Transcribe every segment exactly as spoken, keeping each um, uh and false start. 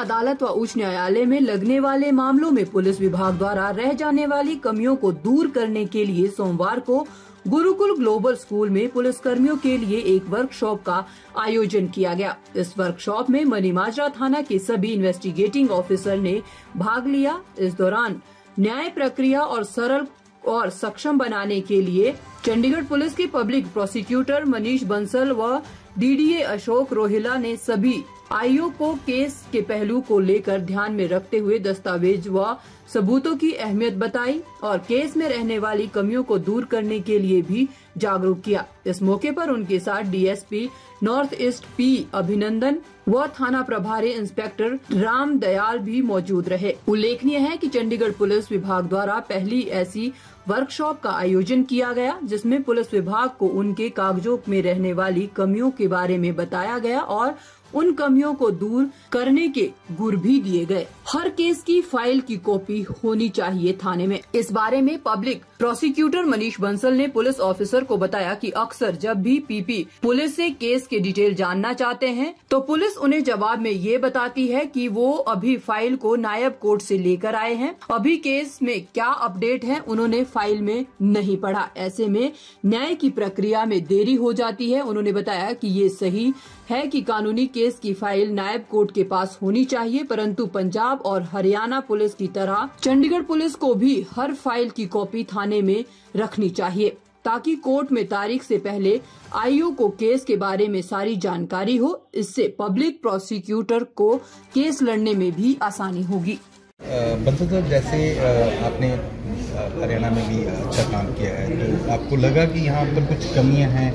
अदालत व उच्च न्यायालय में लगने वाले मामलों में पुलिस विभाग द्वारा रह जाने वाली कमियों को दूर करने के लिए सोमवार को गुरुकुल ग्लोबल स्कूल में पुलिस कर्मियों के लिए एक वर्कशॉप का आयोजन किया गया। इस वर्कशॉप में मनीमाजरा थाना के सभी इन्वेस्टिगेटिंग ऑफिसर ने भाग लिया। इस दौरान न्याय प्रक्रिया और सरल और सक्षम बनाने के लिए चंडीगढ़ पुलिस के पब्लिक प्रोसिक्यूटर मनीष बंसल व डीडीए अशोक रोहिला ने सभी आईओ को केस के पहलू को लेकर ध्यान में रखते हुए दस्तावेज व सबूतों की अहमियत बताई और केस में रहने वाली कमियों को दूर करने के लिए भी जागरूक किया। इस मौके पर उनके साथ डीएसपी नॉर्थ ईस्ट पी अभिनंदन व थाना प्रभारी इंस्पेक्टर राम दयाल भी मौजूद रहे। उल्लेखनीय है कि चंडीगढ़ पुलिस विभाग द्वारा पहली ऐसी वर्कशॉप का आयोजन किया गया जिसमें पुलिस विभाग को उनके कागजों में रहने वाली कमियों के बारे में बताया गया और उन कमियों को दूर करने के गुर भी दिए गए। हर केस की फाइल की कॉपी होनी चाहिए थाने में। इस बारे में पब्लिक प्रोसिक्यूटर मनीष बंसल ने पुलिस ऑफिसर को बताया कि अक्सर जब भी पीपी पुलिस से केस के डिटेल जानना चाहते हैं तो पुलिस उन्हें जवाब में ये बताती है कि वो अभी फाइल को नायब कोर्ट से लेकर आए हैं, अभी केस में क्या अपडेट है उन्होंने फाइल में नहीं पढ़ा। ऐसे में न्याय की प्रक्रिया में देरी हो जाती है। उन्होंने बताया कि ये सही है कि कानूनी केस की फाइल नायब कोर्ट के पास होनी चाहिए, परंतु पंजाब और हरियाणा पुलिस की तरह चंडीगढ़ पुलिस को भी हर फाइल की कॉपी थाने में रखनी चाहिए ताकि कोर्ट में तारीख से पहले आईओ को केस के बारे में सारी जानकारी हो। इससे पब्लिक प्रोसिक्यूटर को केस लड़ने में भी आसानी होगी। बंसल साहब, जैसे आपने हरियाणा में भी अच्छा काम किया है तो आपको लगा कि यहाँ पर कुछ कमियाँ हैं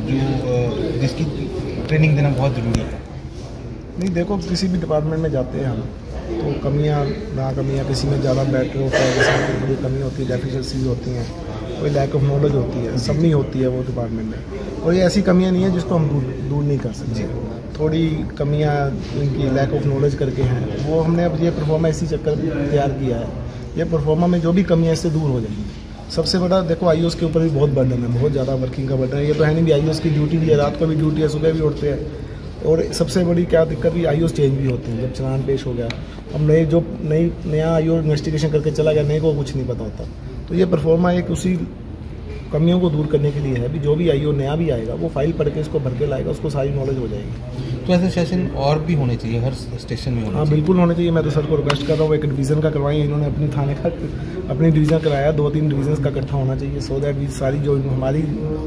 जो जिसकी ट्रेनिंग देना बहुत ज़रूरी है? नहीं, देखो किसी भी डिपार्टमेंट में जाते हैं हम तो कमियाँ ना कमियाँ किसी में ज़्यादा बेटर होता है, किसी में बड़ी कमी होती है, डेफिशिएंसीज होती हैं, कोई लैक ऑफ नॉलेज होती है, सब नहीं होती है वो डिपार्टमेंट में। और ये ऐसी कमियाँ नहीं है जिसको हम दूर दूर नहीं कर सकते। थोड़ी कमियाँ इनकी लैक ऑफ नॉलेज करके हैं, वो हमने अब ये परफॉर्मा इसी चक्कर में तैयार किया है। ये परफॉर्मा में जो भी कमियाँ इससे दूर हो जाएंगी। सबसे बड़ा देखो आईओएस के ऊपर भी बहुत बर्डन है, बहुत ज़्यादा वर्किंग का बर्डन है। ये तो है नहीं भी आईओएस की ड्यूटी भी है, रात को भी ड्यूटी है, सुबह भी उठते हैं। और सबसे बड़ी क्या दिक्कत भी आईओएस चेंज भी होते हैं। जब चलान पेश हो गया, अब नए जो नई नया आईओ इन्वेस्टिगेशन करके चला गया, नए को कुछ नहीं पता होता। तो ये परफॉर्मा एक उसी कमियों को दूर करने के लिए है भी जो भी आईओ नया भी आएगा वो फाइल पढ़ के इसको भर के लाएगा, उसको सारी नॉलेज हो जाएगी। तो ऐसे सेशन और भी होने चाहिए, हर स्टेशन में होना हाँ चाहिए। बिल्कुल होने चाहिए। मैं तो सर को रिक्वेस्ट कर रहा हूँ, एक डिवीज़न का करवाएं। इन्होंने अपनी थाने का अपनी डिवीज़न कराया, दो तीन डिवीजन का इकट्ठा होना चाहिए सो दैट भी सारी जो हमारी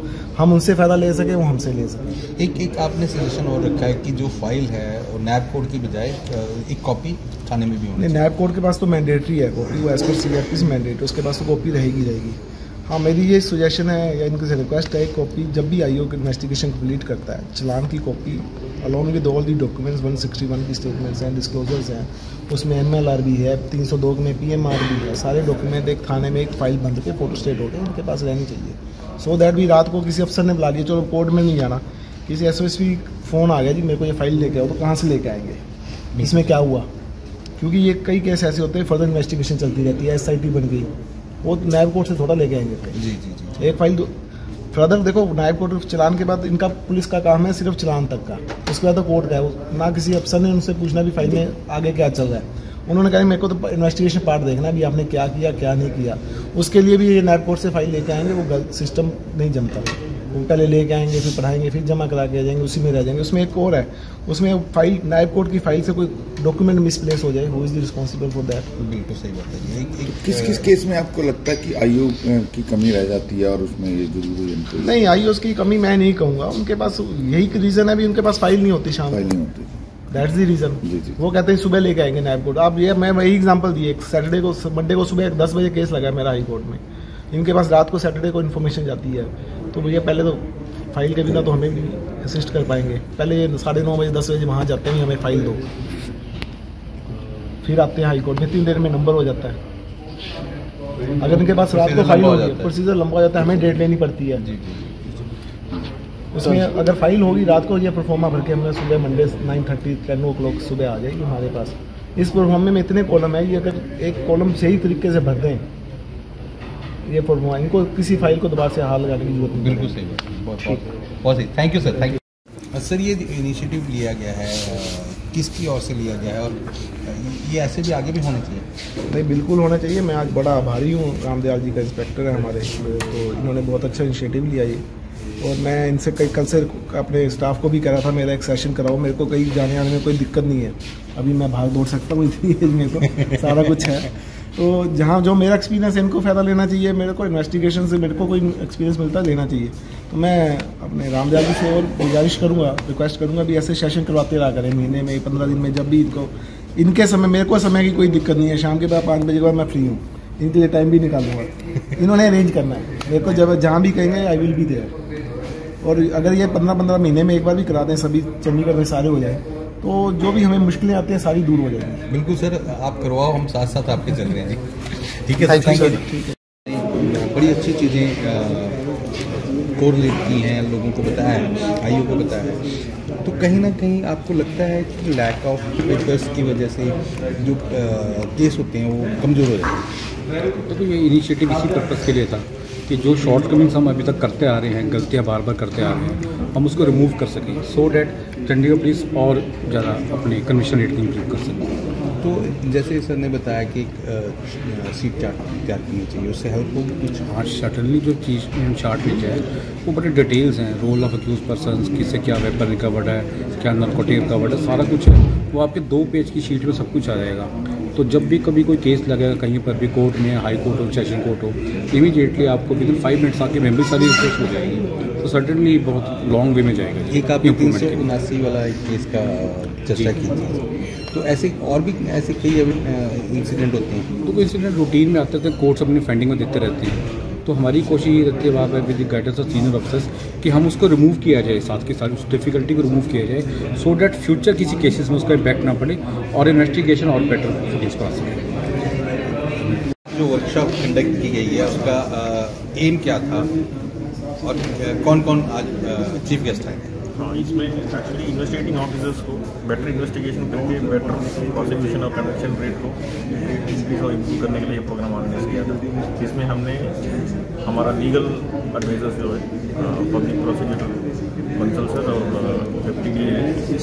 हम उनसे फ़ायदा ले सकें वो हमसे ले सकें। एक एक आपने सजेशन और रखा है कि जो फाइल है और नैब कोड की बजाय एक कॉपी थाने में भी होनी चाहिए। नैब कोड के पास तो मैंडेटरी है कॉपी, वो एज पर सीआरपी से मैंडेटरी, उसके पास तो कॉपी रहेगी रहेगी। हाँ, मेरी ये सजेशन है या इनके से रिक्वेस्ट है, कॉपी जब भी आईओ इन्वेस्टिगेशन कंप्लीट करता है, चलान की copy along with all the documents one sixty one की स्टेटमेंट्स हैं, डिस्क्लोजर्स हैं, उसमें एमएलआर भी है, तीन सौ दो में पीएमआर भी है, सारे डॉक्यूमेंट एक थाने में एक फाइल बंद के फोटो स्टेट होते हैं, उनके पास रहनी चाहिए। सो दैट भी रात को किसी अफसर ने बुला लिया, चलो कोर्ट में नहीं जाना, किसी एसओएसपी फ़ोन आ गया जी मेरे को ये फाइल लेके आओ, तो कहाँ से लेके आएंगे, इसमें क्या हुआ? क्योंकि ये कई केस ऐसे होते हैं, फर्दर इन्वेस्टिगेशन चलती रहती है, एसआईटी बन गई, वो नायब कोर्ट से थोड़ा लेके आएंगे फाइल। जी जी जी एक फाइल फर्दर देखो, नायब कोर्ट चलान के बाद इनका पुलिस का काम है सिर्फ चलान तक का, उसके बाद तो कोर्ट का है। ना किसी अफसर ने उनसे पूछना भी फाइल में आगे क्या चल रहा है। उन्होंने कहा मेरे को तो इन्वेस्टिगेशन पार्ट देखना है भी आपने क्या किया क्या नहीं किया। उसके लिए भी ये नायब कोर्ट से फाइल लेके आएंगे, वो गलत सिस्टम नहीं जमता। वो पहले लेके आएंगे, फिर पढ़ाएंगे, फिर जमा करा के आ जाएंगे, उसी में रह जाएंगे। उसमें एक और है, उसमें फाइल नायब कोर्ट की फाइल से कोई डॉक्यूमेंट मिसप्लेस हो जाए, who is the responsible for that. बिल्कुल सही बात है। एक, एक, किस किस केस में आपको लगता है कि आईओ की कमी रह जाती है और उसमें ये जरूरी है? नहीं, आईओ की कमी मैं नहीं कहूँगा, उनके पास यही रीज़न है भी उनके पास फाइल नहीं होती, शाम फाइल नहीं होती, दैट्स द रीज़न। वो कहते हैं सुबह लेके आएंगे नायब कोर्ट। आप ये मैं वही एग्जांपल दिए, एक सैटरडे को मंडे को सुबह दस बजे केस लगा है मेरा हाई कोर्ट में, इनके पास रात को सैटरडे को इन्फॉर्मेशन जाती है, तो भैया पहले तो फाइल के बिना तो हमें भी असिस्ट कर पाएंगे। पहले साढ़े नौ बजे दस बजे वहाँ जाते हैं, हमें फाइल दो, फिर आते हैं हाई कोर्ट में, तीन देर में नंबर हो जाता है। अगर इनके पास रात को फाइल होगी, प्रोसीजर लंबा हो जाता है, हमें डेट लेनी पड़ती है। उसमें अगर फाइल होगी रात को, ये परफॉर्मा भर के हमें सुबह Monday nine thirty ten o'clock सुबह आ जाएगी हमारे पास। इस परफॉर्मे में इतने कॉलम है, ये अगर एक कॉलम सही तरीके से भर दें ये परफॉर्मा, इनको किसी फाइल को दोबारा से हाल लगाने की जरूरत नहीं। बिल्कुल सही, बहुत बहुत सही। Thank you sir, thank you sir. ये इनिशिएटिव लिया गया है किसकी ओर से लिया गया है और ये ऐसे भी आगे भी होने चाहिए? नहीं, बिल्कुल होना चाहिए। मैं आज बड़ा आभारी हूँ, रामदयाल जी का इंस्पेक्टर है हमारे, तो इन्होंने बहुत अच्छा इनिशिएटिव लिया ये। और मैं इनसे कई कल से अपने स्टाफ को भी कह रहा था मेरा एक सेशन कराओ, मेरे को कहीं जाने आने में कोई दिक्कत नहीं है, अभी मैं भाग दौड़ सकता हूँ, इतनी एज में तो सारा कुछ है। तो जहाँ जो मेरा एक्सपीरियंस है इनको फ़ायदा लेना चाहिए, मेरे को इन्वेस्टिगेशन से मेरे को कोई एक्सपीरियंस मिलता है लेना चाहिए। तो मैं अपने रामदयाल जी से और गुजारिश करूँगा, रिक्वेस्ट करूँगा भी ऐसे सेशन करवाते रहा करें, महीने में पंद्रह दिन में, जब भी इनको इनके समय, मेरे को समय की कोई दिक्कत नहीं है, शाम के बाद पाँच बजे के बाद मैं फ्री हूँ, इनके लिए टाइम भी निकालूंगा। इन्होंने अरेंज करना है मेरे को, जब जहाँ भी कहेंगे आई विल बी देयर। और अगर ये पंद्रह पंद्रह महीने में एक बार भी करा दें, सभी चंडीगढ़ में सारे हो जाए, तो जो भी हमें मुश्किलें आती हैं सारी दूर हो जाएंगी। बिल्कुल सर, आप करवाओ, हम साथ साथ आपके चल रहे हैं जी। ठीक है सर, थैंक यू। ठीक है, बड़ी अच्छी चीज़ें कोरिलेट की हैं, लोगों को बताया है, आईओ को बताया है। तो कहीं ना कहीं आपको लगता है कि लैक ऑफ पेपर्स की वजह से जो केस होते हैं वो कमज़ोर हो जाते हैं? तो, तो ये इनिशिएटिव इसी पर्पज़ के लिए था कि जो शॉर्टकमिंग्स हम अभी तक करते आ रहे हैं, गलतियां बार बार करते आ रहे हैं, हम उसको रिमूव कर सकें, सो डैट चंडीगढ़ पुलिस और ज़्यादा अपने कन्विशन रेट को इम्प्रूव कर सकें। तो जैसे सर ने बताया कि एक सीट चार्ट तैयार करनी चाहिए, उससे हेल्प होगी कुछ? हाँ, सर्टनली जो चीज़ चार्ट में है वो बड़े डिटेल्स हैं, रोल ऑफ अक्यूज पर्सन, किससे क्या वेपन रिकवर्ड है, क्या नारकोटिक रिकवर्ड है, सारा कुछ है, वो आपके दो पेज की शीट में सब कुछ आ जाएगा। तो जब भी कभी कोई केस लगेगा कहीं पर भी, कोर्ट में, हाई कोर्ट हो, सेशन कोर्ट हो, इमीडिएटली आपको विद इन फाइव मिनट्स आपकी मेमोरी सारी रिफ्रेश हो जाएगी। तो सर्टनली बहुत लॉन्ग वे में जाएगा। एक आपने तीन सौ उनासी वाला एक केस का चर्चा की थी, तो ऐसे और भी ऐसे कई इंसिडेंट होते हैं? तो कोई इंसिडेंट रूटीन में आते थे, कोर्ट्स अपनी फंडिंग में देते रहते हैं। तो हमारी कोशिश ये रहती है वहाँ पर with the guidance of senior officers कि हम उसको रिमूव किया जाए, साथ के साथ उस डिफिकल्टी को रिमूव किया जाए, सो डैट फ्यूचर किसी केसेस में उसका इम्पैक्ट ना पड़े और इन्वेस्टिगेशन और बेटर पुलिस करा सके। जो वर्कशॉप कंडक्ट की गई है उसका एम क्या था और कौन कौन आज चीफ गेस्ट आए? हाँ, इसमें एक्चुअली इन्वेस्टिगेटिंग ऑफिसर्स को बेटर इन्वेस्टिगेशन करके बेटर प्रोसिक्यूशन और कन्विक्शन रेट को इंक्रीज और इम्प्रूव करने के लिए ये प्रोग्राम ऑर्गेनाइज किया था। इसमें हमने हमारा लीगल एडवाइजर्स जो है, पब्लिक प्रोसिक्यूटर बंसल सर और डिप्टी के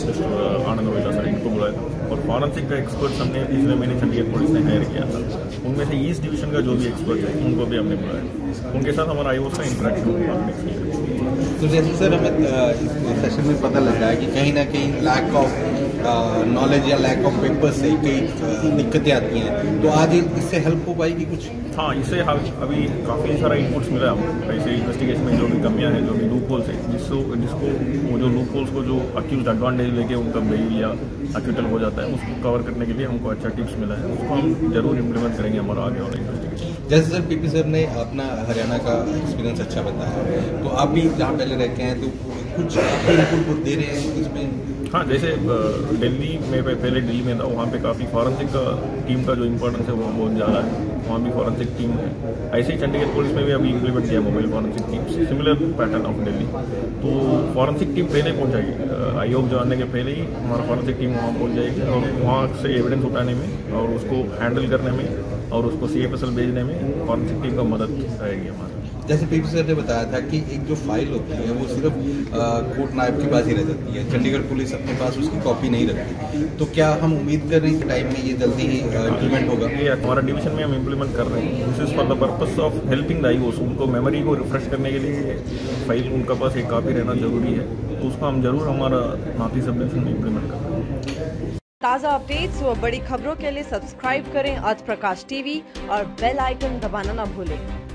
आनंद वेला सर, इनको बुलाया था। और फॉरेंसिक का एक्सपर्ट्स हमने पिछले महीने चंडीगढ़ पुलिस ने हायर किया था, उनमें से ईस्ट डिवीजन का जो भी एक्सपर्ट है उनको भी हमने बुलाया, उनके साथ हमारा आई ओ का इंटरेक्शन ऑर्गेनाइज किया। तो जैसे सर हमें इस सेशन में पता लगा है कि कहीं ना कहीं लैक ऑफ नॉलेज या लैक ऑफ पेपर से कई दिक्कतें आती हैं, तो आज इससे हेल्प हो पाएगी कुछ? हाँ, इससे अभी काफ़ी सारा इनपुट्स मिला हमको, ऐसे इन्वेस्टिगेशन में जो भी कमियां हैं, जो भी लूप होल्स है, जिसको जिसको वो जो लूप होल्स को जो अक्यूज एडवांटेज लेके उनका बेल या अक्यूटल हो जाता है, उसको कवर करने के लिए हमको अच्छा टिप्स मिला है, उसको हम जरूर इम्प्लीमेंट करेंगे हमारा आगे वाला इन्वेस्टिगेशन। जैसे सर पीपी सर ने अपना हरियाणा का एक्सपीरियंस अच्छा बताया, तो आप भी जहाँ पहले रह के हैं तो कुछ इनपुट दे रहे हैं इसमें? हाँ, जैसे दिल्ली में पहले दिल्ली में था, वहाँ पे काफ़ी फॉरेंसिक टीम का जो इम्पोर्टेंस है वो बहुत ज़्यादा है, वहाँ भी फॉरेंसिक टीम है। ऐसे ही चंडीगढ़ पुलिस में भी अभी इम्प्लीमेंट किया mobile forensic team, similar pattern of Delhi. तो फॉरेंसिक टीम पहले पहुँच जाएगी, आयोग जो आने के पहले ही हमारा फॉरेंसिक टीम वहाँ पहुँच जाएगी और वहाँ से एविडेंस उठाने में और उसको हैंडल करने में और उसको सी एफ एस एल भेजने में फॉरेंसिक टीम का मदद रहेगी हमारा। जैसे पीपी सर ने बताया था कि एक जो फाइल होती है वो सिर्फ कोर्ट नायब के पास ही रह जाती है, चंडीगढ़ पुलिस अपने पास उसकी कॉपी नहीं रखती, तो क्या हम उम्मीद कर रहे हैं कि टाइम में ये जल्दी ही इम्प्लीमेंट होगा? ये हमारा डिवीजन में हम इम्प्लीमेंट कर रहे हैं। This is for the purpose of helping the IOs, उनको मेमोरी को रिफ्रेश करने के लिए फाइल उनका पास एक कॉपी रहना जरूरी है, तो उसको हम जरूर हमारा नाती सब डिवीजन में इम्प्लीमेंट कर रहे हैं। ताज़ा अपडेट्स व बड़ी खबरों के लिए सब्सक्राइब करें आज प्रकाश टीवी और बेल आइकन दबाना न भूलें।